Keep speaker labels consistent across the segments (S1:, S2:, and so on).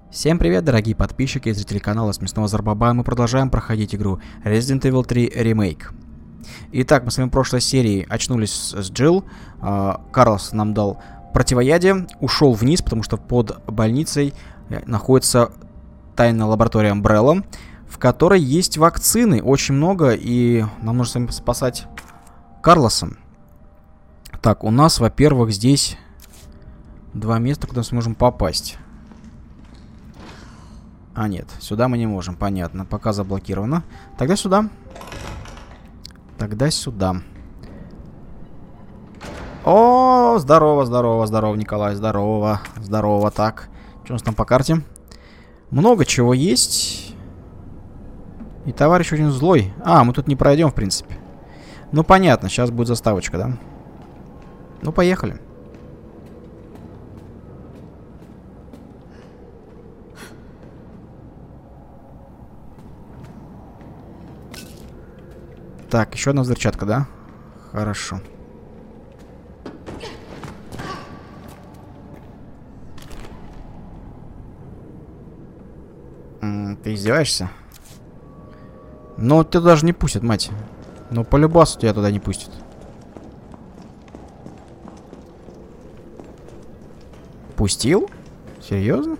S1: Всем привет, дорогие подписчики и зрители канала Смешного Зарбаба. Мы продолжаем проходить игру Resident Evil 3 Remake. Итак, мы с вами в прошлой серии очнулись с Джилл. Карлос нам дал противоядие, ушел вниз, потому что под больницей находится тайная лаборатория Umbrella, в которой есть вакцины, очень много, и нам нужно с вами спасать Карлоса. Так, у нас, во-первых, здесь два места, куда мы сможем попасть. А, нет, сюда мы не можем, понятно. Пока заблокировано. Тогда сюда. Тогда сюда. О, здорово, здорово, здорово, Николай, здорово. Здорово, так. Что у нас там по карте? Много чего есть. И товарищ очень злой. А, мы тут не пройдем, в принципе. Ну, понятно, сейчас будет заставочка, да? Ну, поехали. Так, еще одна взрывчатка, да? Хорошо. Ты издеваешься? Ну, тебя даже не пустят, мать. Ну, по любасу тебя туда не пустят. Пустил? Серьезно?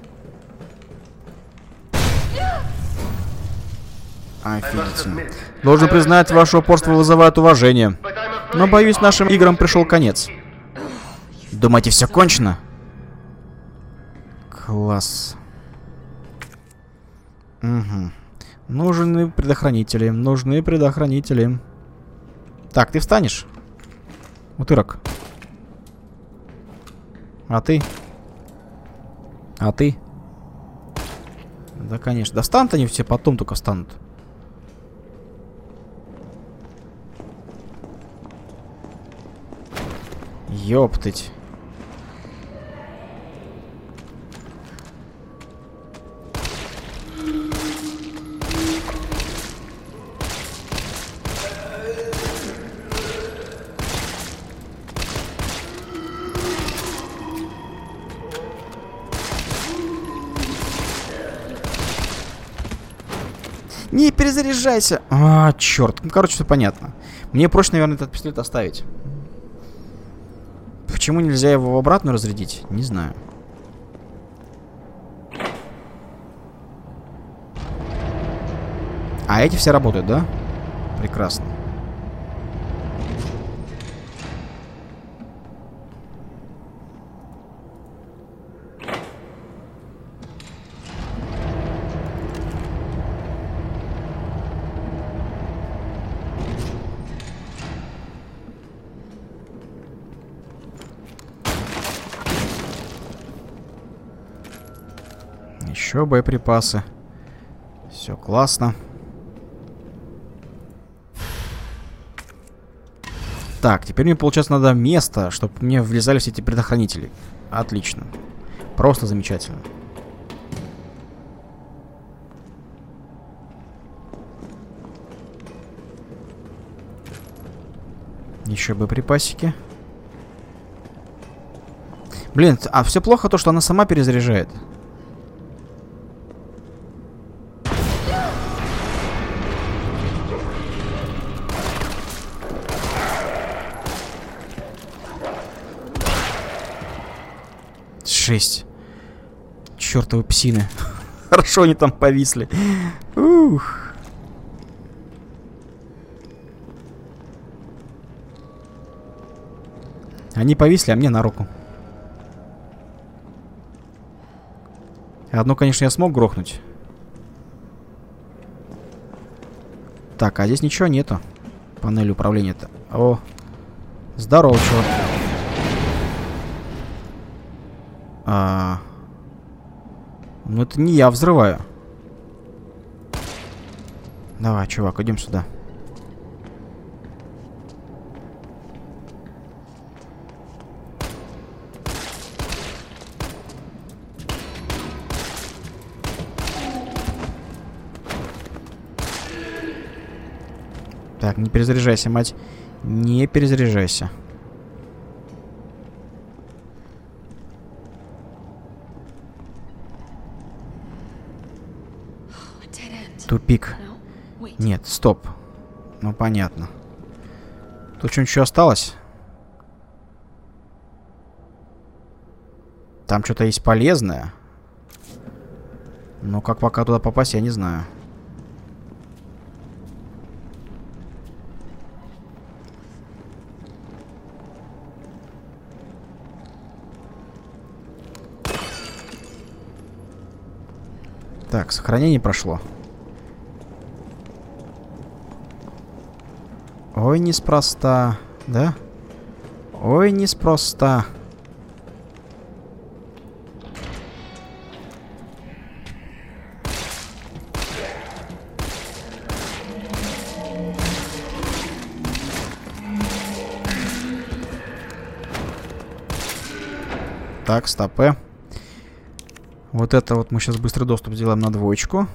S1: Офигительно. Должен признать, ваше упорство вызывает уважение. Но, боюсь, нашим играм пришел конец. Думаете, все кончено? Класс. Угу. Нужны предохранители. Нужны предохранители. Так, ты встанешь? Утырок. А ты? А ты? Да, конечно. Да встанут они все потом только встанут. Ёптыть. Не перезаряжайся. А, черт. Ну, короче, все понятно. Мне проще, наверное, этот пистолет оставить. Почему нельзя его в обратно разрядить? Не знаю. А эти все работают, да? Прекрасно. Еще боеприпасы. Все классно. Так, теперь мне, получается, надо место, чтобы мне влезали все эти предохранители. Отлично. Просто замечательно. Еще боеприпасики. Блин, а все плохо то, что она сама перезаряжает. Жесть. Чёртовы псины. Хорошо они там повисли. Ух. Они повисли, а мне на руку. Одну, конечно, я смог грохнуть. Так, а здесь ничего нету. Панель управления-то. О. Здорово, чувак. Ну это не я взрываю. Давай, чувак, идем сюда. Так, не перезаряжайся, мать. Не перезаряжайся. Тупик. Нет, стоп. Ну, понятно. Тут что-нибудь еще осталось? Там что-то есть полезное. Но как пока туда попасть, я не знаю. Так, сохранение прошло. Ой, неспроста, да? Ой, неспроста. Так, стопэ. Вот это вот мы сейчас быстрый доступ сделаем на двоечку.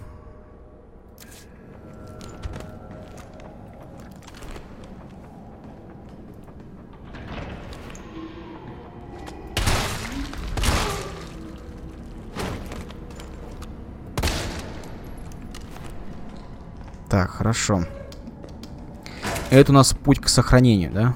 S1: Так, хорошо. Это у нас путь к сохранению, да?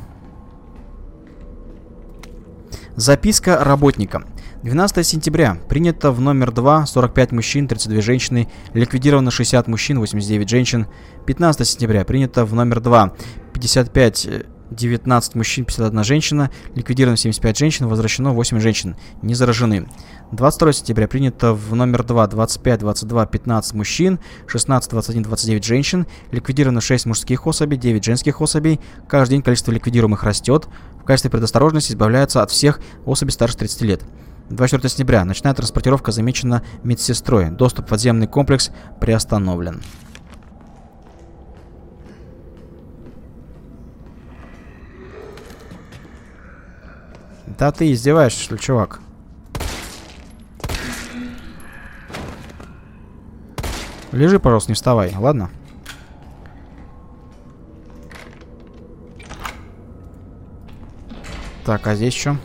S1: Записка работникам. 12 сентября. Принято в номер 2 45 мужчин, 32 женщины. Ликвидировано 60 мужчин, 89 женщин. 15 сентября. Принято в номер 2 55 19 мужчин, 51 женщина. Ликвидировано 75 женщин, возвращено 8 женщин. Не заражены. 22 сентября. Принято в номер 2 25 22 15 мужчин, 16 21 29 женщин. Ликвидировано 6 мужских особей, 9 женских особей. Каждый день количество ликвидируемых растет. В качестве предосторожности избавляются от всех особей старше 30 лет. 24 сентября. Ночная транспортировка замечена медсестрой. Доступ в подземный комплекс приостановлен. Да ты издеваешься, что ли, чувак? Лежи, пожалуйста, не вставай, ладно? Так, а здесь что?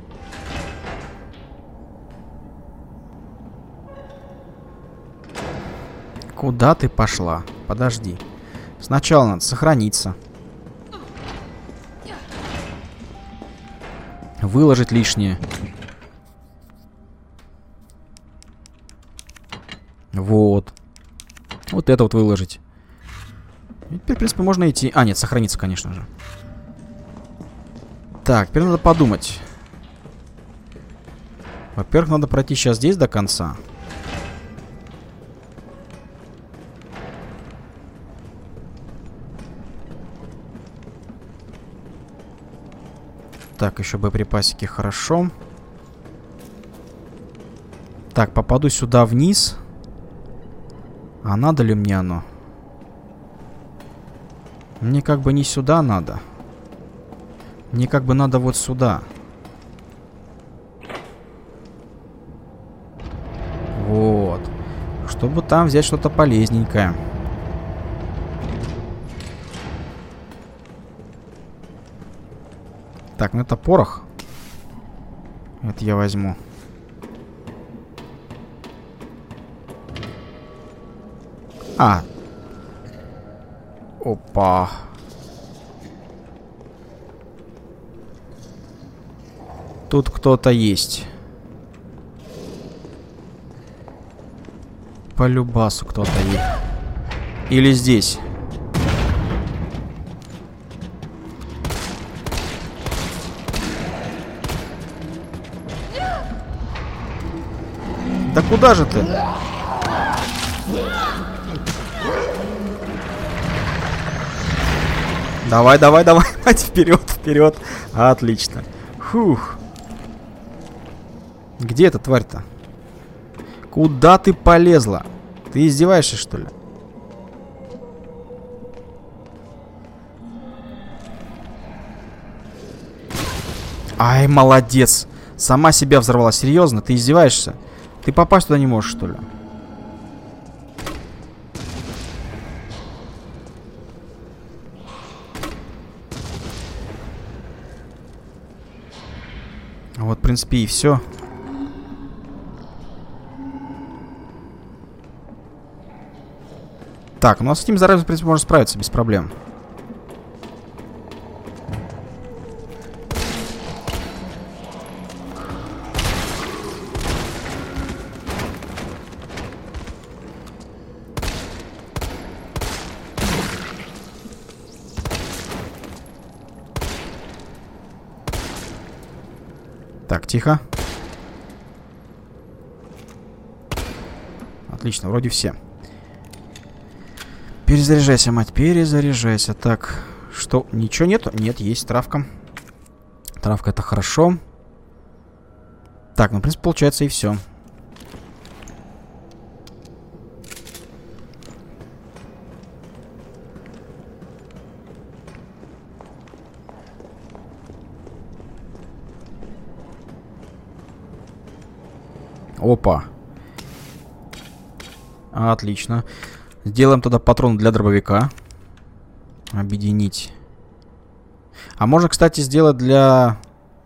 S1: Куда ты пошла? Подожди. Сначала надо сохраниться. Выложить лишнее. Вот. Вот это вот выложить. И теперь, в принципе, можно идти. А, нет, сохраниться, конечно же. Так, теперь надо подумать. Во-первых, надо пройти сейчас здесь до конца. Так, еще боеприпасики, хорошо. Так, попаду сюда вниз. А надо ли мне оно? Мне как бы не сюда надо. Мне как бы надо вот сюда. Вот. Чтобы там взять что-то полезненькое. Так, ну это порох. Это я возьму. А. Опа. Тут кто-то есть. По любасу кто-то есть. Или здесь. Да куда же ты? Давай, давай, давай. Вперед, вперед. Отлично. Фух. Где эта тварь-то? Куда ты полезла? Ты издеваешься, что ли? Ай, молодец. Сама себя взорвала. Серьезно? Ты издеваешься? Ты попасть туда не можешь, что ли? Вот, в принципе, и все. Так, ну а с этим заразой, в принципе, можно справиться без проблем. Так, тихо. Отлично, вроде все. Перезаряжайся, мать, перезаряжайся. Так, что, ничего нету? Нет, есть травка. Травка — это хорошо. Так, ну, в принципе, получается и все. Опа. Отлично. Сделаем тогда патрон для дробовика. Объединить. А можно, кстати, сделать для...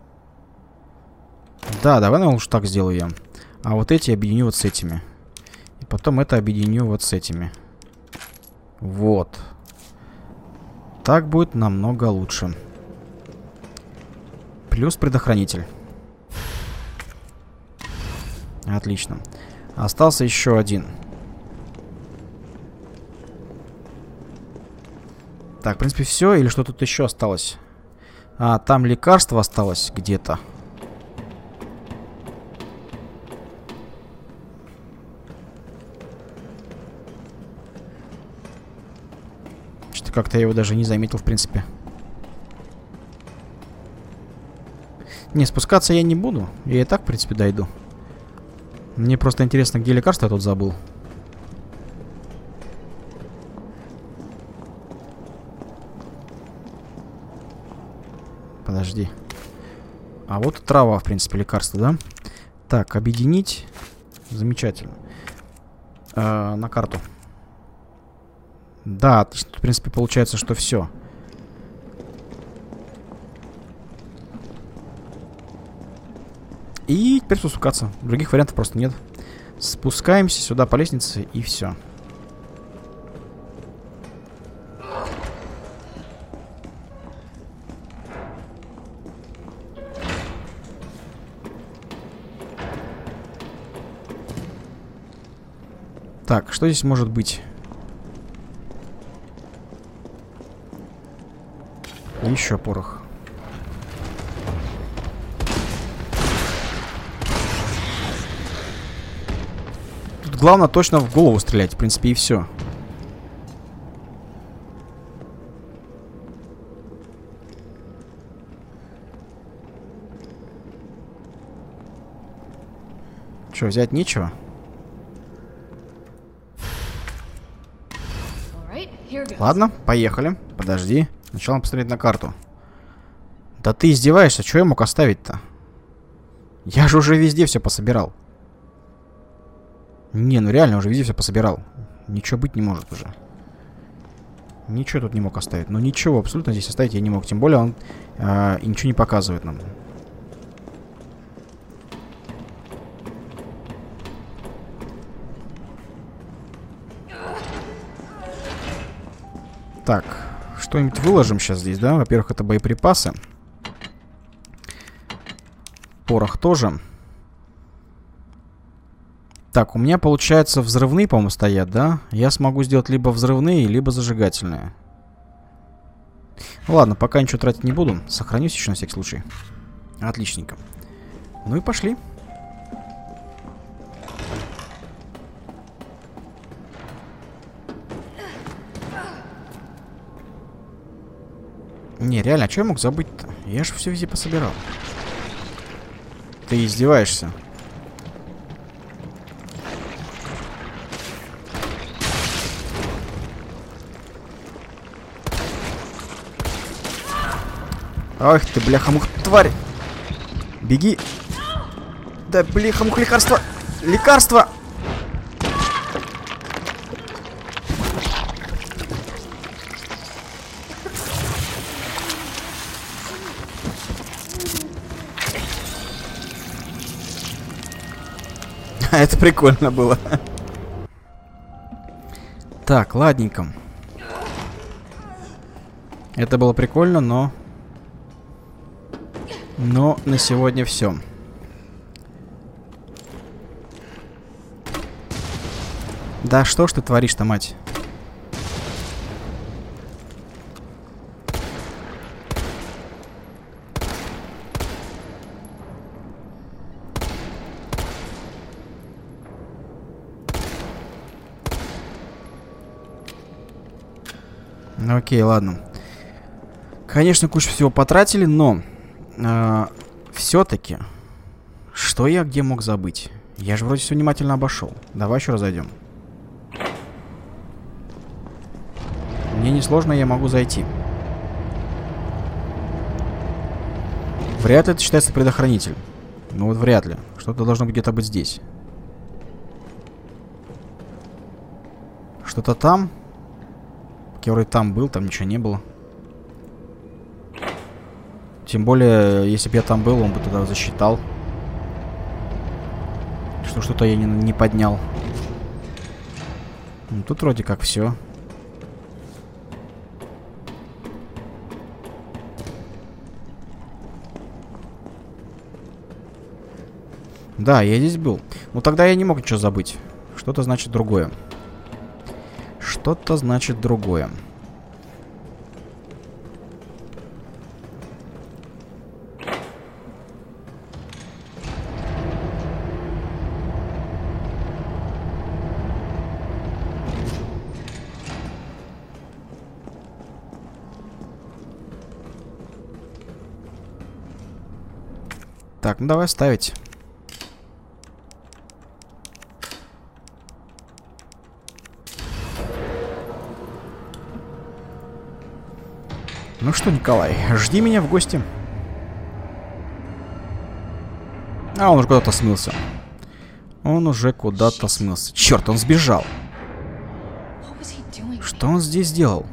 S1: Да, давай, наверное, уж так сделаю я. А вот эти объединю вот с этими. И потом это объединю вот с этими. Вот. Так будет намного лучше. Плюс предохранитель. Отлично. Остался еще один. Так, в принципе, все. Или что тут еще осталось? А, там лекарство осталось где-то. Что-то как-то я его даже не заметил, в принципе. Не, спускаться я не буду. Я и так, в принципе, дойду. Мне просто интересно, где лекарство я тут забыл. Подожди. А вот трава, в принципе, лекарство, да? Так, объединить. Замечательно. На карту. Да, отлично. В принципе, получается, что все. И теперь спускаться. Других вариантов просто нет. Спускаемся сюда по лестнице и все. Так, что здесь может быть? Еще порох. Тут главное точно в голову стрелять, в принципе, и все. Что, взять нечего? Ладно, поехали. Подожди. Сначала посмотреть на карту. Да ты издеваешься, что я мог оставить-то? Я же уже везде все пособирал. Не, ну реально уже везде все пособирал. Ничего быть не может уже. Ничего тут не мог оставить. Ну ничего, абсолютно здесь оставить я не мог. Тем более он и ничего не показывает нам. Так, что-нибудь выложим сейчас здесь, да? Во-первых, это боеприпасы. Порох тоже. Так, у меня, получается, взрывные, по-моему, стоят, да? Я смогу сделать либо взрывные, либо зажигательные. Ну, ладно, пока ничего тратить не буду. Сохранюсь еще на всякий случай. Отличненько. Ну и пошли. Не, реально, а что я мог забыть-то? Я же все везде пособирал. Ты издеваешься. Ах ты, бляха-мух, тварь! Беги! Да, бляха-мух, лекарство! Лекарство! Это прикольно было. Так, ладненько. Это было прикольно, но на сегодня все. Да что ж ты творишь-то, мать? Ну окей, ладно. Конечно, кучу всего потратили, но все-таки, что я где мог забыть? Я же вроде все внимательно обошел. Давай еще раз зайдем. Мне несложно, я могу зайти. Вряд ли это считается предохранитель. Ну вот вряд ли. Что-то должно где-то быть здесь. Что-то там? Я вроде там был, там ничего не было. Тем более, если бы я там был, он бы туда засчитал. Что что-то я не поднял. Ну, тут вроде как все. Да, я здесь был. Ну тогда я не мог ничего забыть. Что-то значит другое. Что-то значит другое. Так, ну давай ставить. Ну что, Николай, жди меня в гости. А, он уже куда-то смылся. Он уже куда-то смылся. Черт, он сбежал. Что он здесь делал?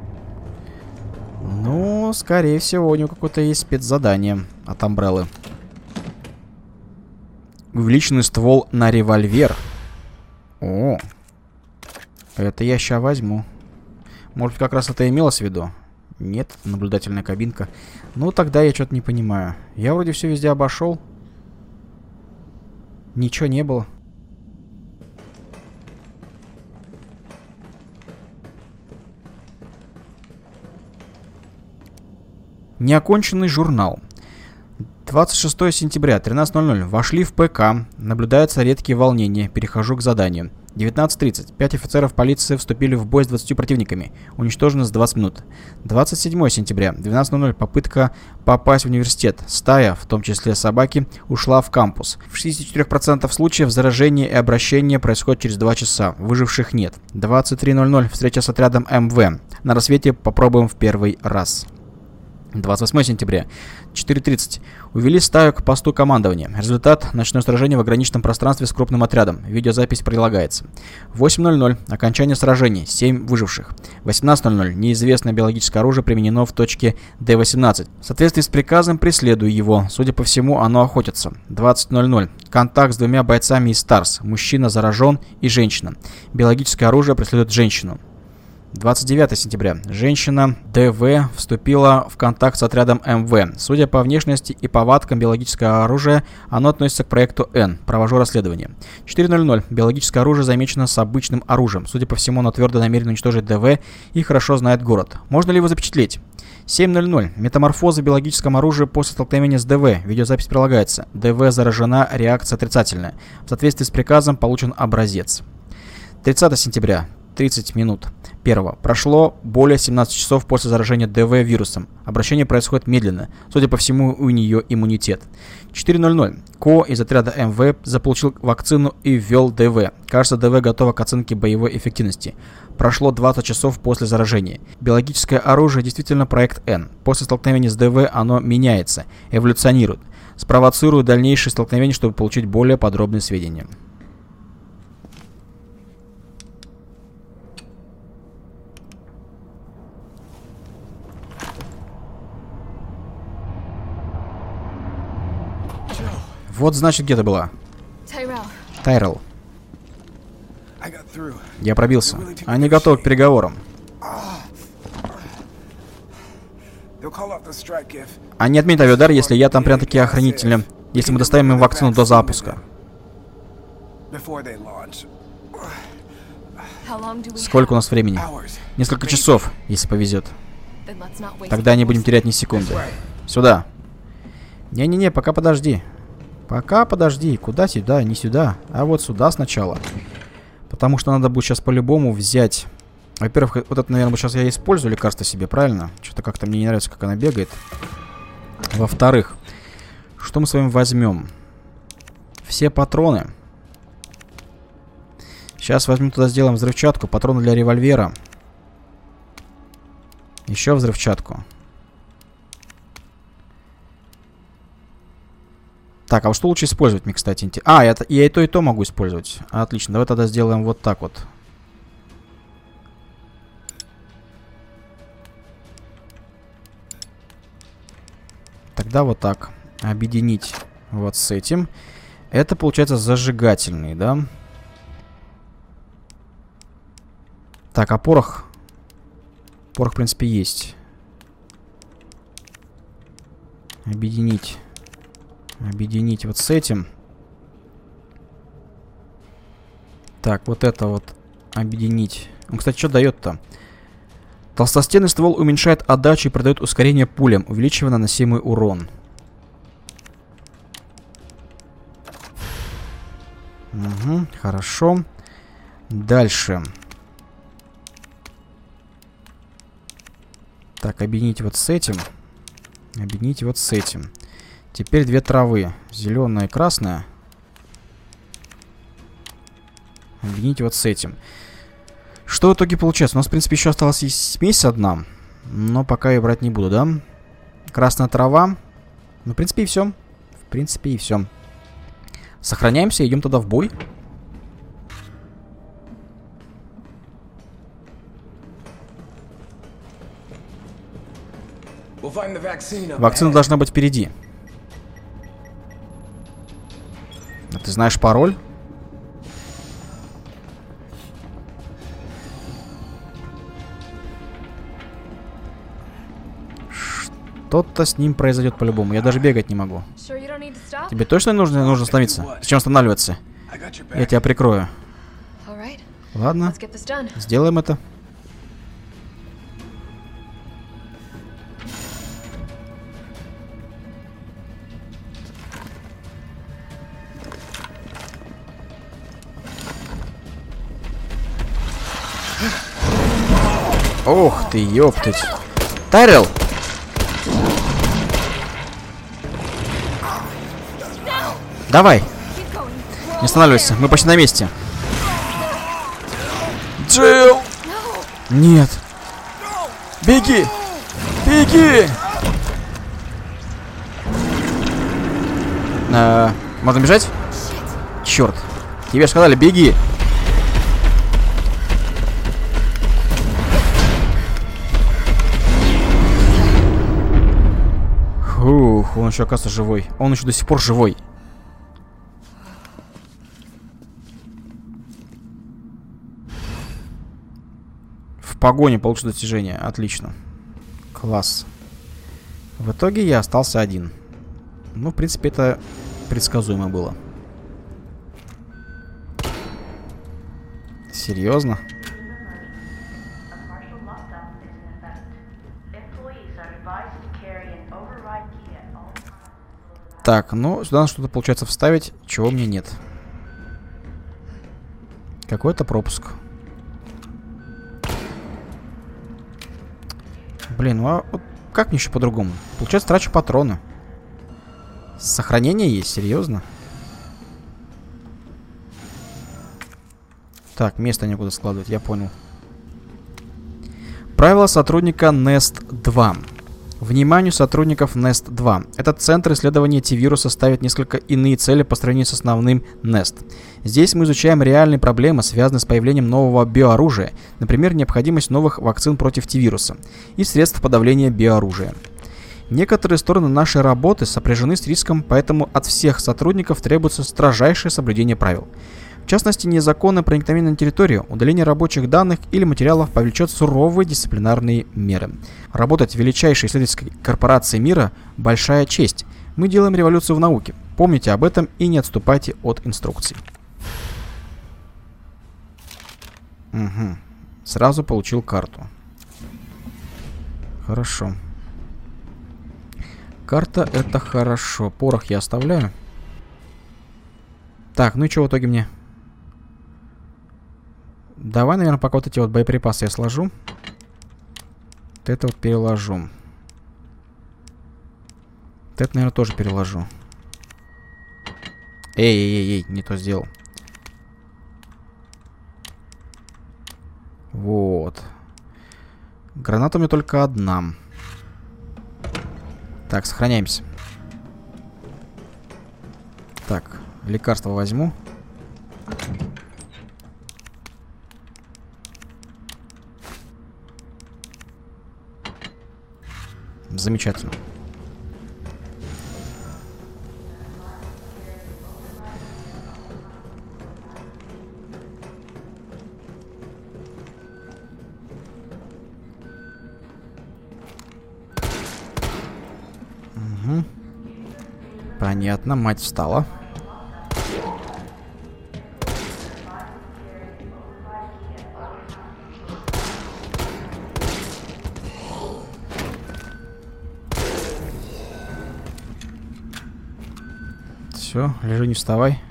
S1: Ну, скорее всего, у него какое-то есть спецзадание от Амбреллы. Увеличенный ствол на револьвер. О, это я ща возьму. Может, как раз это имелось в виду? Нет, наблюдательная кабинка. Ну, тогда я что-то не понимаю. Я вроде все везде обошел. Ничего не было. Неоконченный журнал. 26 сентября, 13:00. Вошли в ПК. Наблюдаются редкие волнения. Перехожу к заданию. 19:30. 5 офицеров полиции вступили в бой с 20 противниками. Уничтожено за 20 минут. 27 сентября, 12:00. Попытка попасть в университет. Стая, в том числе собаки, ушла в кампус. В 64% случаев заражение и обращение происходит через 2 часа. Выживших нет. 23:00. Встреча с отрядом МВ. На рассвете попробуем в первый раз. 28 сентября, 4:30. Увели стаю к посту командования. Результат: ночное сражение в ограниченном пространстве с крупным отрядом. Видеозапись прилагается. 8:00. Окончание сражений. 7 выживших. 18:00. Неизвестное биологическое оружие применено в точке D18. В соответствии с приказом преследую его. Судя по всему, оно охотится. 20:00. Контакт с 2 бойцами из СТАРС. Мужчина заражен и женщина. Биологическое оружие преследует женщину. 29 сентября. Женщина ДВ вступила в контакт с отрядом МВ. Судя по внешности и повадкам биологического оружия, оно относится к проекту Н. Провожу расследование. 4:00. Биологическое оружие замечено с обычным оружием. Судя по всему, оно твердо намерено уничтожить ДВ и хорошо знает город. Можно ли его запечатлеть? 7:00. Метаморфоза в биологическом оружии после столкновения с ДВ. Видеозапись прилагается. ДВ заражена, реакция отрицательная. В соответствии с приказом получен образец. 30 сентября. 30 минут. 1. Прошло более 17 часов после заражения ДВ вирусом. Обращение происходит медленно. Судя по всему, у нее иммунитет. 4:00. Ко из отряда МВ заполучил вакцину и ввел ДВ. Кажется, ДВ готова к оценке боевой эффективности. Прошло 20 часов после заражения. Биологическое оружие действительно проект Н. После столкновения с ДВ оно меняется, эволюционирует. Спровоцирую дальнейшие столкновения, чтобы получить более подробные сведения. Вот, значит, где ты была. Тайрелл. Я пробился. Они готовы к переговорам. Они отменят авиаудар, если я там прям такие охранители. Если мы доставим им вакцину до запуска. Сколько у нас времени? Несколько часов, если повезет. Тогда не будем терять ни секунды. Сюда. Не-не-не, пока подожди. Пока подожди. Куда сюда? Не сюда. А вот сюда сначала. Потому что надо будет сейчас по-любому взять... Во-первых, вот это, наверное, сейчас я использую лекарство себе, правильно? Что-то как-то мне не нравится, как она бегает. Во-вторых, что мы с вами возьмем? Все патроны. Сейчас возьмем туда, сделаем взрывчатку. Патроны для револьвера. Еще взрывчатку. Так, а вот что лучше использовать мне, кстати? А, я и то могу использовать. Отлично, давай тогда сделаем вот так вот. Тогда вот так. Объединить вот с этим. Это, получается, зажигательный, да? Так, а порох? Порох, в принципе, есть. Объединить. Объединить вот с этим. Так, вот это вот объединить. Он, кстати, что дает-то? Толстостенный ствол уменьшает отдачу и придает ускорение пулям, увеличивая наносимый урон. Угу, хорошо. Дальше. Так, объединить вот с этим. Объединить вот с этим. Теперь две травы. Зеленая и красная. Объединить вот с этим. Что в итоге получается? У нас, в принципе, еще осталась смесь одна. Но пока ее брать не буду, да? Красная трава. Ну, в принципе, и все. В принципе, и все. Сохраняемся, идем тогда в бой. Вакцина должна быть впереди. А ты знаешь пароль? Что-то с ним произойдет по-любому. Я даже бегать не могу. Тебе точно нужно остановиться? Зачем останавливаться? Я тебя прикрою. Ладно, сделаем это. Ох ты, ёптать. Тайрел! Давай! Не останавливайся, мы почти на месте. Джилл! Нет! Беги! Беги! Можно бежать? Черт! Тебе же сказали, беги! Фух, он еще, оказывается, живой. Он еще до сих пор живой. В погоне получил достижение. Отлично. Класс. В итоге я остался один. Ну, в принципе, это предсказуемо было. Серьезно? Так, ну, сюда надо что-то, получается, вставить, чего мне нет. Какой-то пропуск. Блин, ну а вот как мне еще по-другому? Получается, трачу патроны. Сохранение есть, серьезно? Так, место некуда складывать, я понял. Правила сотрудника Nest 2. Вниманию сотрудников Nest 2. Этот центр исследования T-вируса ставит несколько иные цели по сравнению с основным Nest. Здесь мы изучаем реальные проблемы, связанные с появлением нового биооружия, например, необходимость новых вакцин против T-вируса и средств подавления биооружия. Некоторые стороны нашей работы сопряжены с риском, поэтому от всех сотрудников требуется строжайшее соблюдение правил. В В частности, незаконное проникновение на территорию, удаление рабочих данных или материалов повлечет суровые дисциплинарные меры. Работать в величайшей исследовательской корпорации мира – большая честь. Мы делаем революцию в науке. Помните об этом и не отступайте от инструкций. Угу. Сразу получил карту. Хорошо. Карта — это хорошо. Порох я оставляю. Так, ну и что в итоге мне? Давай, наверное, пока вот эти вот боеприпасы я сложу. Вот это вот переложу. Вот это, наверное, тоже переложу. Эй, не то сделал. Вот. Граната у меня только одна. Так, сохраняемся. Так, лекарство возьму. Замечательно. Угу. Понятно, мать встала. Все, лежи, не вставай.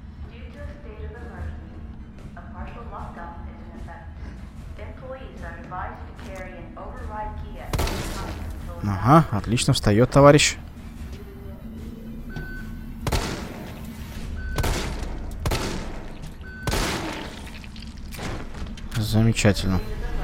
S1: Ага, отлично, встает, товарищ. Замечательно.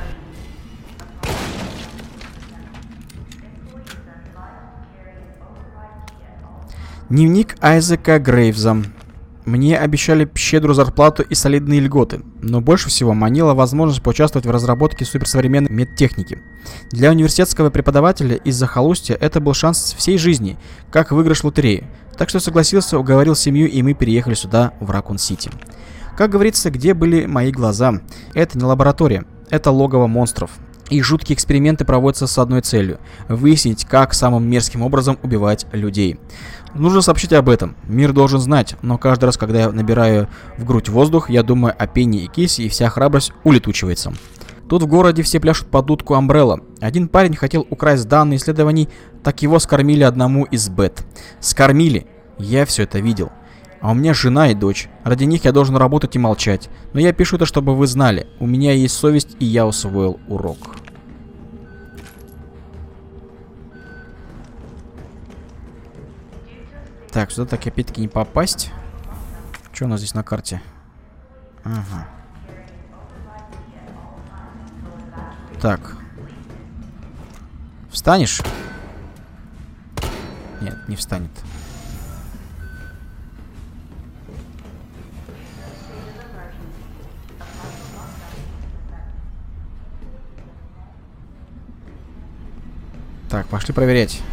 S1: Дневник Айзека Грейвза. Мне обещали щедрую зарплату и солидные льготы, но больше всего манила возможность поучаствовать в разработке суперсовременной медтехники. Для университетского преподавателя из захолустья это был шанс всей жизни, как выигрыш лотереи. Так что согласился, уговорил семью, и мы переехали сюда, в Ракун-Сити. Как говорится, где были мои глаза? Это не лаборатория, это логово монстров. И жуткие эксперименты проводятся с одной целью – выяснить, как самым мерзким образом убивать людей. Нужно сообщить об этом. Мир должен знать, но каждый раз, когда я набираю в грудь воздух, я думаю о Пенни и Кисе, и вся храбрость улетучивается. Тут в городе все пляшут под дудку Umbrella. Один парень хотел украсть данные исследований, так его скормили одному из бет. Скормили. Я все это видел. А у меня жена и дочь. Ради них я должен работать и молчать. Но я пишу это, чтобы вы знали. У меня есть совесть, и я усвоил урок. Так, сюда так опять-таки не попасть. Что у нас здесь на карте? Ага. Так. Встанешь? Нет, не встанет. Так, пошли проверять.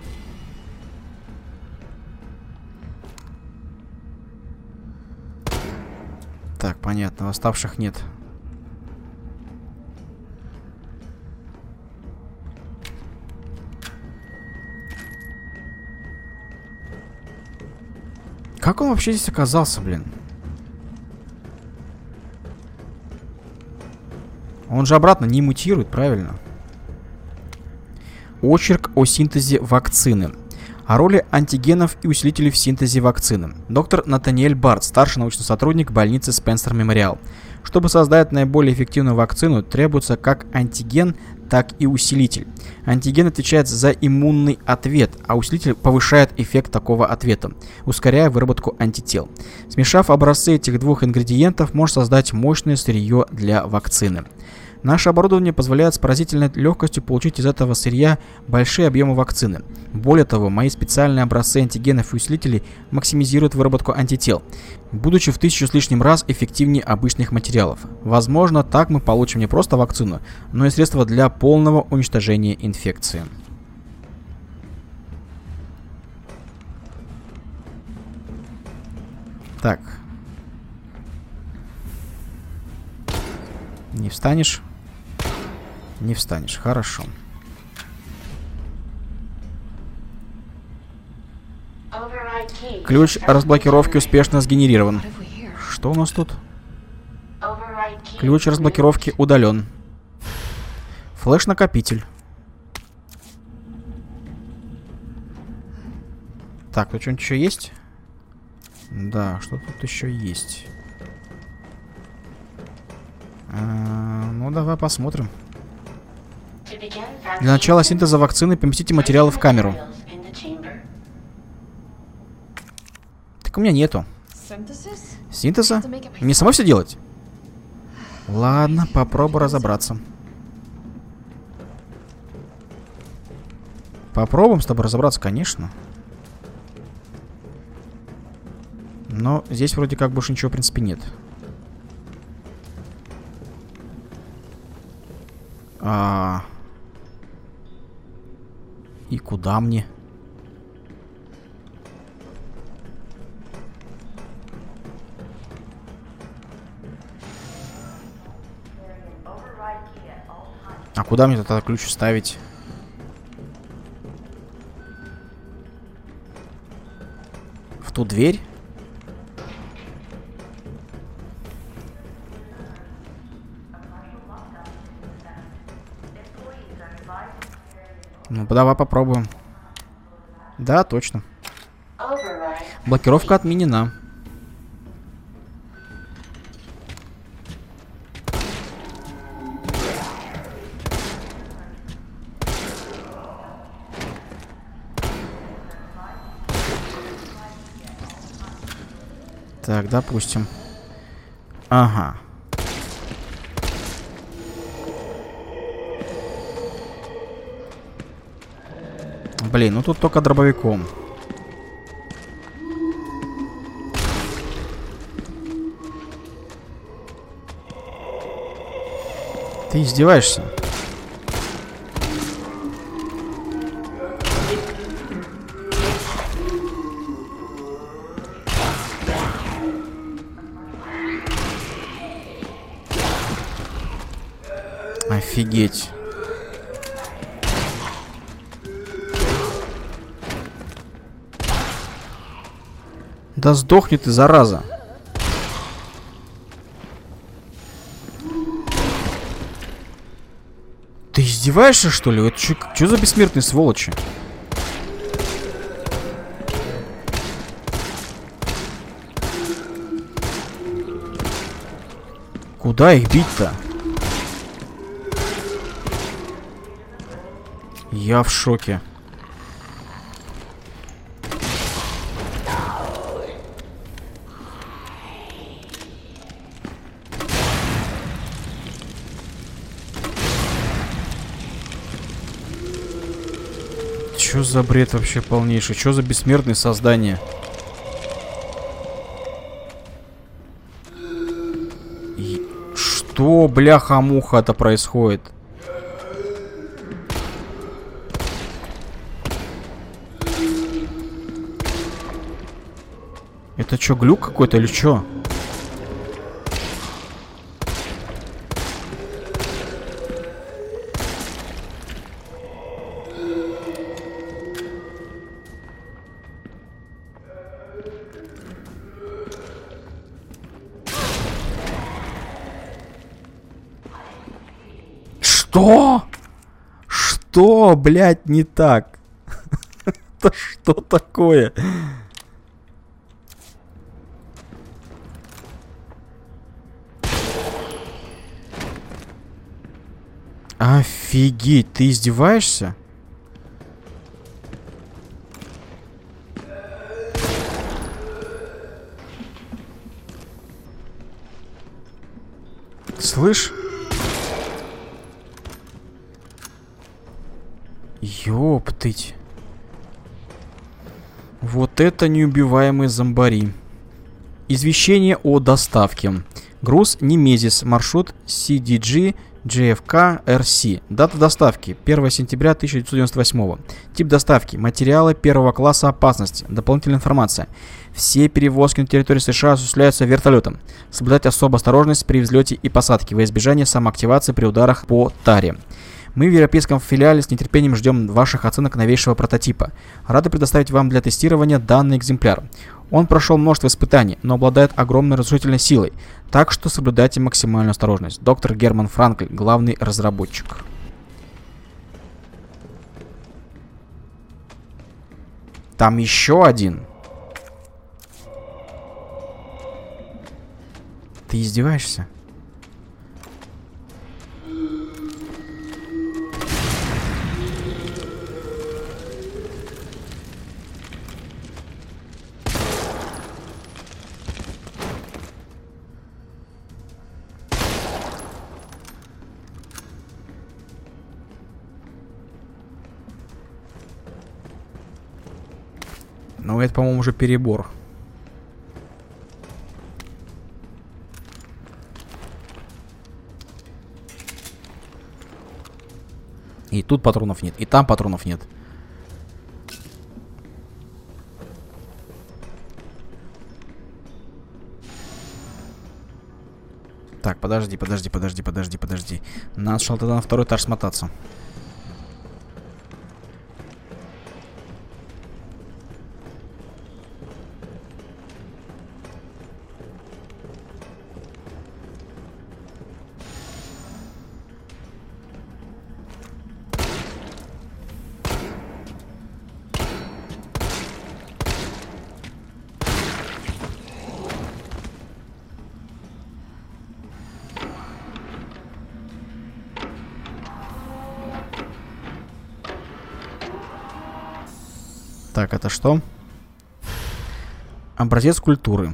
S1: Так, понятно, оставших нет. Как он вообще здесь оказался, блин? Он же обратно не мутирует, правильно? Очерк о синтезе вакцины. О роли антигенов и усилителей в синтезе вакцины. Доктор Натаниэль Барт, старший научный сотрудник больницы Спенсер Мемориал. Чтобы создать наиболее эффективную вакцину, требуется как антиген, так и усилитель. Антиген отвечает за иммунный ответ, а усилитель повышает эффект такого ответа, ускоряя выработку антител. Смешав образцы этих двух ингредиентов, можно создать мощное сырье для вакцины. Наше оборудование позволяет с поразительной легкостью получить из этого сырья большие объемы вакцины. Более того, мои специальные образцы антигенов и усилителей максимизируют выработку антител, будучи в 1000 с лишним раз эффективнее обычных материалов. Возможно, так мы получим не просто вакцину, но и средства для полного уничтожения инфекции. Так. Не встанешь? Не встанешь. Хорошо. Ключ разблокировки успешно сгенерирован. Что у нас тут? Ключ разблокировки удален. Флеш-накопитель. Так, тут что-нибудь еще есть? Да, что тут еще есть? Ну, давай посмотрим. Для начала синтеза вакцины поместите материалы в камеру. Так у меня нету. Синтеза? Мне самой все делать? Ладно, попробую разобраться. Попробуем с тобой разобраться, конечно. Но здесь вроде как больше ничего, в принципе, нет. И куда мне? А куда мне тогда ключ вставить? В ту дверь? Ну, давай попробуем. Да, точно. Блокировка отменена. Так, допустим. Ага. Блин, ну тут только дробовиком. Ты издеваешься? Офигеть. Да сдохни ты, зараза. Ты издеваешься, что ли? Это что за бессмертные сволочи? Куда их бить-то? Я в шоке. Чё за бред вообще полнейший? Чё за бессмертные создания? Что, бляха-муха, это происходит? Это чё, глюк какой-то или чё? Что? Что, блядь, не так? Это что такое? Офигеть, ты издеваешься? Слышь? Ёптыть. Вот это неубиваемые зомбари. Извещение о доставке. Груз Немезис. Маршрут CDG GFK RC. Дата доставки 1 сентября 1998. Тип доставки материалы первого класса опасности. Дополнительная информация. Все перевозки на территории США осуществляются вертолетом. Соблюдать особую осторожность при взлете и посадке во избежание самоактивации при ударах по таре. Мы в европейском филиале с нетерпением ждем ваших оценок новейшего прототипа. Рады предоставить вам для тестирования данный экземпляр. Он прошел множество испытаний, но обладает огромной разрушительной силой, так что соблюдайте максимальную осторожность. Доктор Герман Франкль, главный разработчик. Там еще один. Ты издеваешься? Ну, это, по-моему, уже перебор. И тут патронов нет, и там патронов нет. Так, подожди. Надо сначала тогда на второй этаж смотаться. Так, это что? Образец культуры.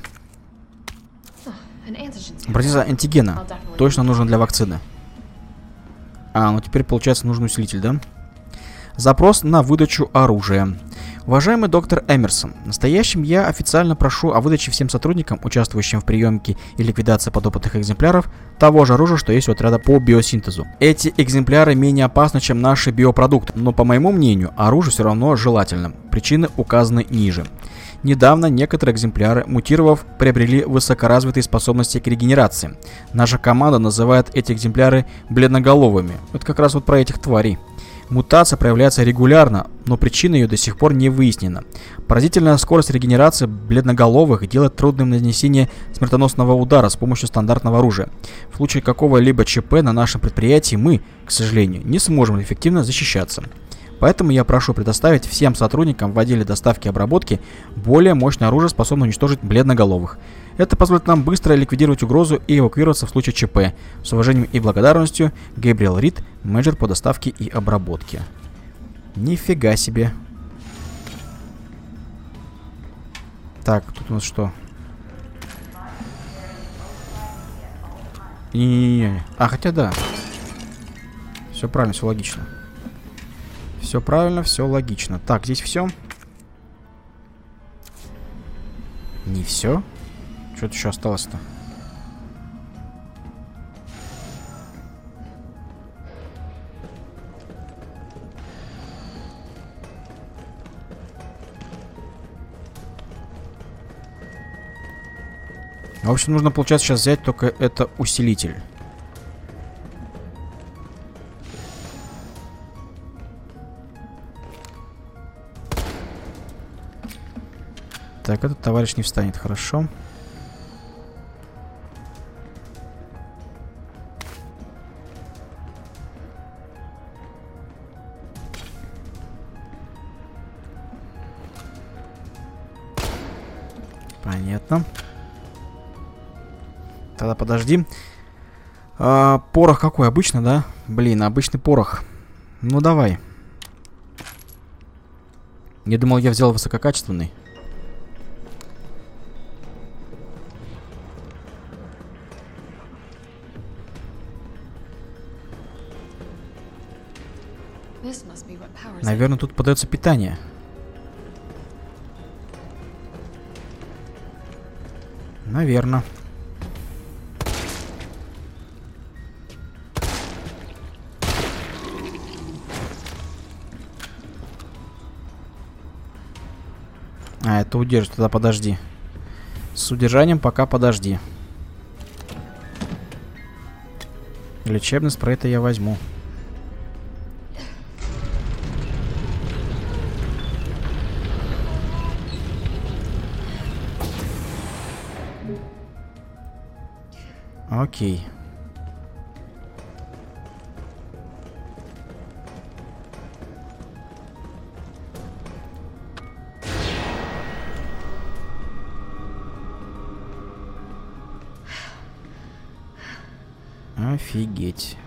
S1: Образец антигена. Точно нужен для вакцины. А, ну теперь получается нужен усилитель, да? Запрос на выдачу оружия. Уважаемый доктор Эмерсон, настоящим я официально прошу о выдаче всем сотрудникам, участвующим в приемке и ликвидации подопытных экземпляров, того же оружия, что есть у отряда по биосинтезу. Эти экземпляры менее опасны, чем наши биопродукты, но, по моему мнению, оружие все равно желательно. Причины указаны ниже. Недавно некоторые экземпляры, мутировав, приобрели высокоразвитые способности к регенерации. Наша команда называет эти экземпляры бледноголовыми. Это как раз вот про этих тварей. Мутация проявляется регулярно, но причина ее до сих пор не выяснена. Поразительная скорость регенерации бледноголовых делает трудным нанесение смертоносного удара с помощью стандартного оружия. В случае какого-либо ЧП на нашем предприятии мы, к сожалению, не сможем эффективно защищаться. Поэтому я прошу предоставить всем сотрудникам в отделе доставки и обработки более мощное оружие, способное уничтожить бледноголовых. Это позволит нам быстро ликвидировать угрозу и эвакуироваться в случае ЧП. С уважением и благодарностью, Гэбриэл Рид, менеджер по доставке и обработке. Нифига себе. Так, тут у нас что? Не-не-не. А, хотя да. Все правильно, все логично. Все правильно, все логично. Так, здесь все. Не все. Что-то еще осталось-то. В общем, нужно, получается, сейчас взять только это усилитель. Так, этот товарищ не встанет, хорошо. Понятно. Тогда подожди. Порох какой? Обычно, да? Блин, обычный порох. Ну, давай. Я думал, я взял высококачественный. Наверное, тут подается питание. Наверное. А, это удержит, тогда подожди. С удержанием пока подожди. Лечебный спрей-то я возьму. Окей. Офигеть.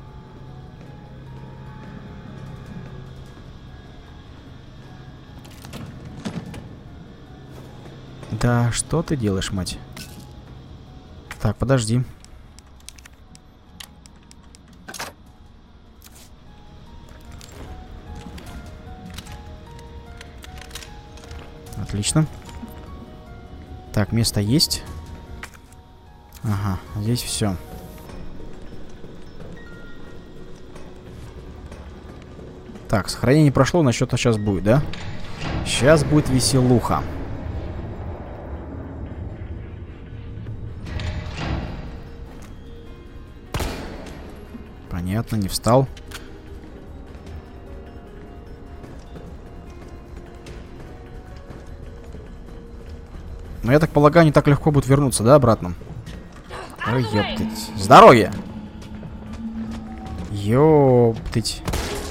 S1: Да, что ты делаешь, мать? Так, подожди. Отлично. Так, место есть. Ага, здесь все. Так, сохранение прошло, на что-то сейчас будет, да? Сейчас будет веселуха. Понятно, не встал. Но я так полагаю, не так легко будет вернуться, да, обратно? Ой, ёптыть. Здоровье! Ёптыть.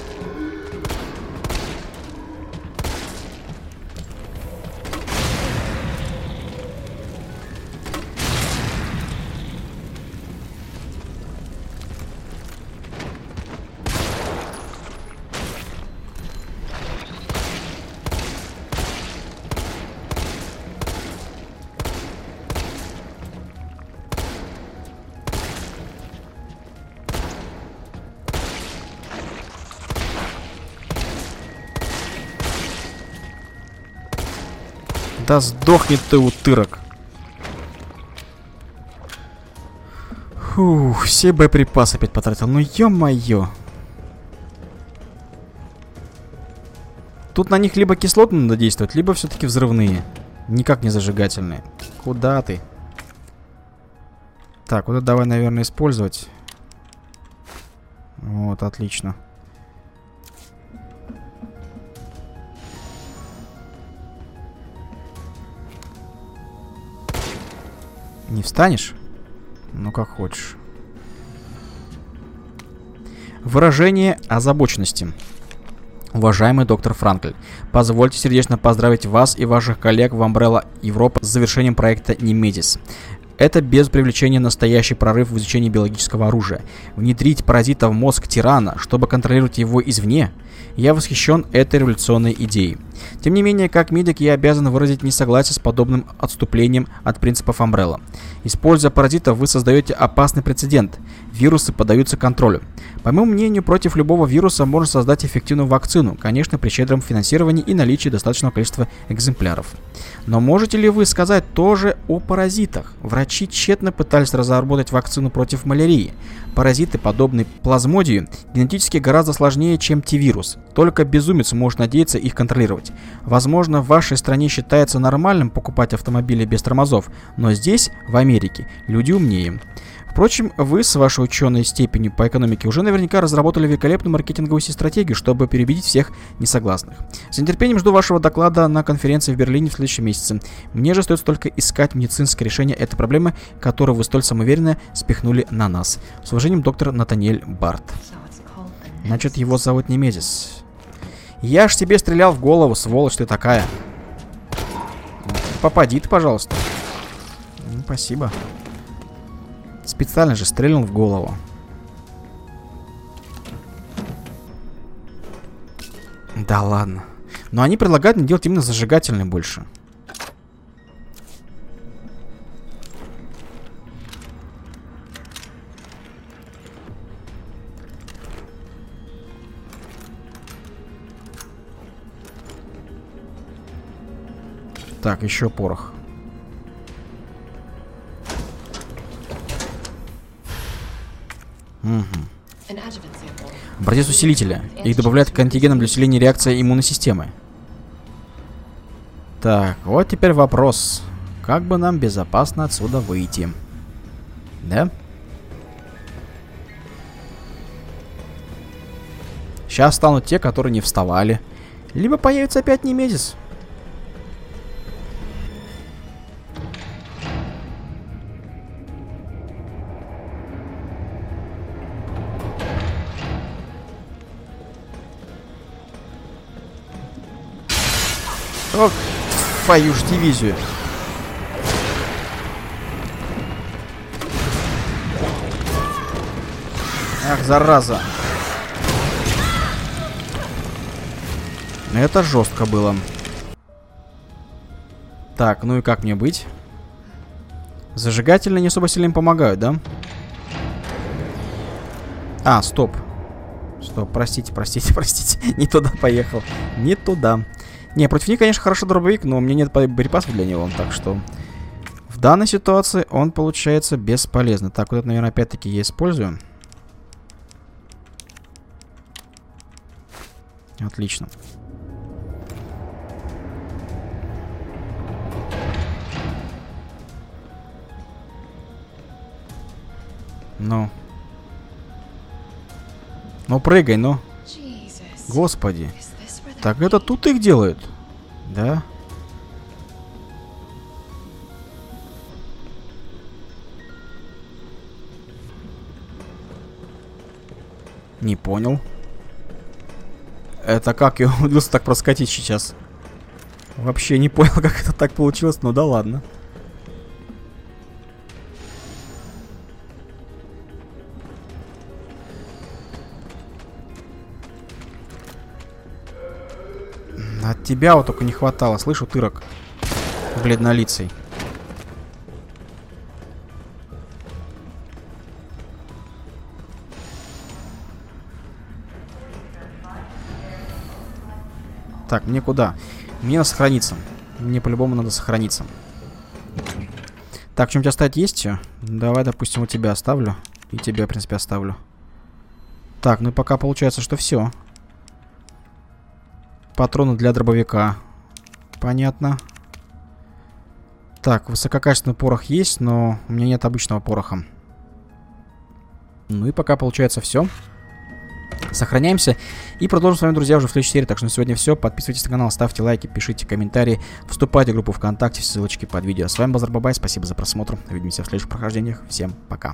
S1: Да сдохни ты, утырок. Фух, все боеприпасы опять потратил. Ну ё-моё. Тут на них либо кислотные надо действовать, либо все-таки взрывные. Никак не зажигательные. Куда ты? Так, вот это давай, наверное, использовать. Вот, отлично. Не встанешь? Ну, как хочешь. Выражение озабоченности. Уважаемый доктор Франкль, позвольте сердечно поздравить вас и ваших коллег в Umbrella Европа с завершением проекта Немезис. Это без привлечения настоящий прорыв в изучении биологического оружия. Внедрить паразита в мозг тирана, чтобы контролировать его извне. Я восхищен этой революционной идеей. Тем не менее, как медик, я обязан выразить несогласие с подобным отступлением от принципов Umbrella. Используя паразита, вы создаете опасный прецедент. Вирусы поддаются контролю. По моему мнению, против любого вируса можно создать эффективную вакцину, конечно, при щедром финансировании и наличии достаточного количества экземпляров. Но можете ли вы сказать тоже о паразитах? Врачи тщетно пытались разработать вакцину против малярии. Паразиты, подобные плазмодию, генетически гораздо сложнее, чем T-вирус. Только безумец может надеяться их контролировать. Возможно, в вашей стране считается нормальным покупать автомобили без тормозов, но здесь, в Америке, люди умнее. Впрочем, вы с вашей ученой степенью по экономике уже наверняка разработали великолепную маркетинговую стратегию, чтобы переубедить всех несогласных. С нетерпением жду вашего доклада на конференции в Берлине в следующем месяце. Мне же остается только искать медицинское решение этой проблемы, которую вы столь самоуверенно спихнули на нас. С уважением, доктор Натаниэль Барт. Значит, его зовут Немезис. Я ж тебе стрелял в голову, сволочь ты такая. Попади ты, пожалуйста. Ну, спасибо. Специально же стрельнул в голову. Да ладно. Но они предлагают мне делать именно зажигательный больше. Так, еще порох. Угу. Образец усилителя. Их добавляют к антигенам для усиления реакции иммунной системы. Так, вот теперь вопрос. Как бы нам безопасно отсюда выйти? Да? Сейчас станут те, которые не вставали. Либо появится опять Немезис. Ох, твою ж дивизию. Ах, зараза. Это жестко было. Так, ну и как мне быть? Зажигательные не особо сильно им помогают, да? А, стоп. Стоп, простите, простите, простите. Не туда поехал. Не туда. Не, против них, конечно, хорошо дробовик, но у меня нет боеприпасов для него, так что... В данной ситуации он получается бесполезный. Так, вот это, наверное, опять-таки я использую. Отлично. Ну. Ну, прыгай, ну. Господи. Так, это тут их делают? Да? Не понял. Это как я умудрился так проскочить сейчас? Вообще не понял, как это так получилось, но да ладно. От тебя вот только не хватало, слышу, тырок бледнолицей. Так, мне куда? Мне надо сохраниться. Мне по-любому надо сохраниться. Так, что-нибудь оставить есть? Давай, допустим, у тебя оставлю. И тебя, в принципе, оставлю. Так, ну и пока получается, что все. Патроны для дробовика. Понятно. Так, высококачественный порох есть, но у меня нет обычного пороха. Ну и пока получается все. Сохраняемся и продолжим с вами, друзья, уже в следующей серии. Так что на сегодня все. Подписывайтесь на канал, ставьте лайки, пишите комментарии, вступайте в группу ВКонтакте, ссылочки под видео. С вами был Зарбабай, спасибо за просмотр. Увидимся в следующих прохождениях. Всем пока.